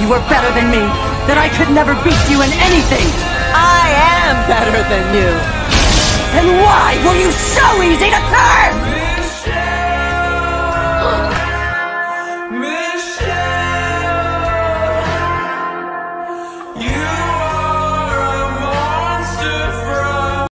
you were better than me, that I could never beat you in anything. I am better than you. And why were you so easy to curse?